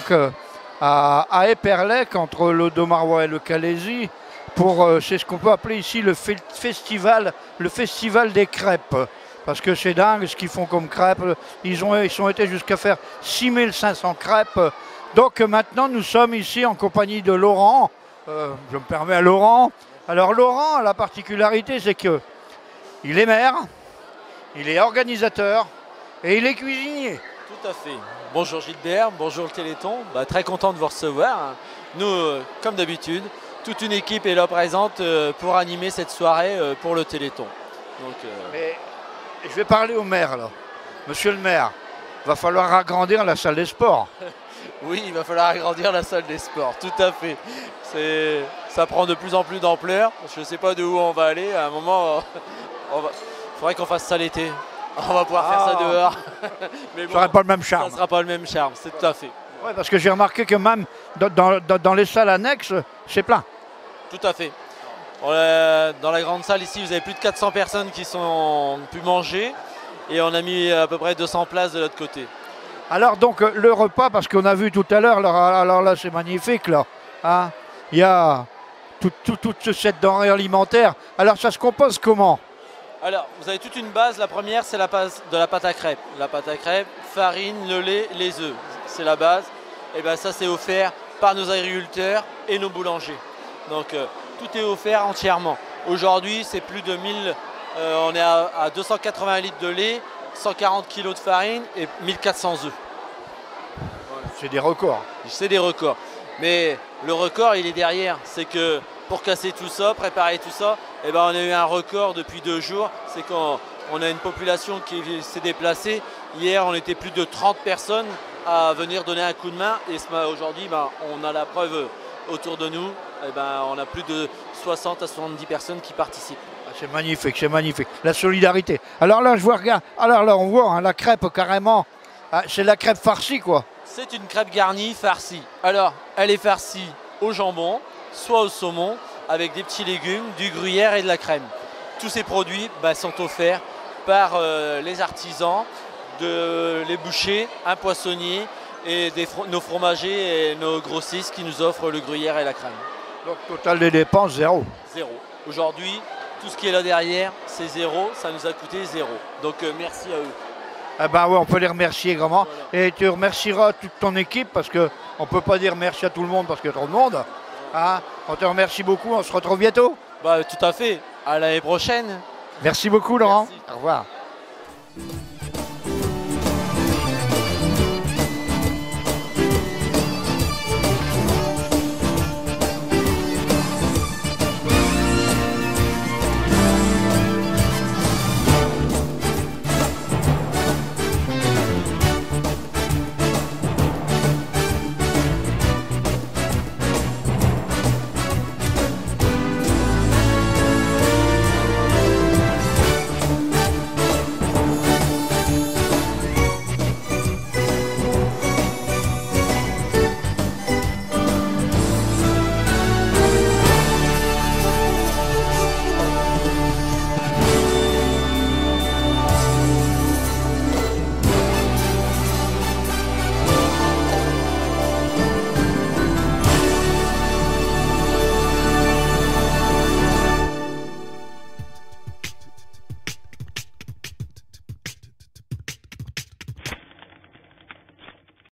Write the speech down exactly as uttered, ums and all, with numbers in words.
donc euh, à, à Éperlec, entre le Domarois et le Calaisis, pour, euh, c'est ce qu'on peut appeler ici le fe festival, le festival des crêpes. Parce que c'est dingue ce qu'ils font comme crêpes. Ils ont, ils ont été jusqu'à faire six mille cinq cents crêpes. Donc maintenant, nous sommes ici en compagnie de Laurent. Euh, je me permets à Laurent. Alors Laurent, la particularité, c'est que il est maire, il est organisateur et il est cuisinier. Tout à fait. Bonjour Gilbert, bonjour le Téléthon. Bah, très content de vous recevoir. Nous, euh, comme d'habitude, toute une équipe est là présente euh, pour animer cette soirée euh, pour le Téléthon. Donc, euh... et, et je vais parler au maire là. Monsieur le maire, va falloir agrandir la salle des sports. Oui, il va falloir agrandir la salle des sports, tout à fait. Ça prend de plus en plus d'ampleur. Je ne sais pas d'où on va aller. À un moment, il faudrait qu'on fasse ça l'été. On va pouvoir ah. faire ça dehors. Mais bon, ça n'aura pas le même charme. Ça ne sera pas le même charme, c'est tout à fait. Oui, parce que j'ai remarqué que même dans, dans, dans les salles annexes, c'est plein. Tout à fait. Dans la grande salle ici, vous avez plus de quatre cents personnes qui sont pu manger. Et on a mis à peu près deux cents places de l'autre côté. Alors donc le repas, parce qu'on a vu tout à l'heure, alors, alors là c'est magnifique là. Hein, il y a toute tout, tout cette denrée alimentaire. Alors ça se compose comment? Alors vous avez toute une base. La première c'est la base de la pâte à crêpes. La pâte à crêpes, farine, le lait, les œufs. C'est la base. Et bien ça c'est offert par nos agriculteurs et nos boulangers. Donc euh, tout est offert entièrement. Aujourd'hui c'est plus de mille, euh, on est à, à deux cent quatre-vingts litres de lait, cent quarante kilos de farine et mille quatre cents œufs. C'est des records. C'est des records. Mais le record, il est derrière. C'est que pour casser tout ça, préparer tout ça, eh ben, on a eu un record depuis deux jours. C'est qu'on on a une population qui s'est déplacée. Hier, on était plus de trente personnes à venir donner un coup de main. Et aujourd'hui, ben, on a la preuve autour de nous. Eh ben, on a plus de soixante à soixante-dix personnes qui participent. C'est magnifique, c'est magnifique. La solidarité. Alors là, je vois, regarde, alors là, on voit hein, la crêpe carrément. Ah, c'est la crêpe farcie, quoi. C'est une crêpe garnie farcie. Alors, elle est farcie au jambon, soit au saumon, avec des petits légumes, du gruyère et de la crème. Tous ces produits bah, sont offerts par euh, les artisans, de, les bouchers, un poissonnier et des, nos fromagers et nos grossistes qui nous offrent le gruyère et la crème. Donc, total des dépenses, zéro. Zéro. Aujourd'hui, tout ce qui est là derrière, c'est zéro, ça nous a coûté zéro. Donc euh, merci à eux. Ah ben ouais, on peut les remercier grand. Voilà. Et tu remercieras toute ton équipe parce qu'on ne peut pas dire merci à tout le monde parce qu'il y a trop de monde. Hein, on te remercie beaucoup, on se retrouve bientôt. Bah, tout à fait, à l'année prochaine. Merci beaucoup Laurent. Merci. Au revoir.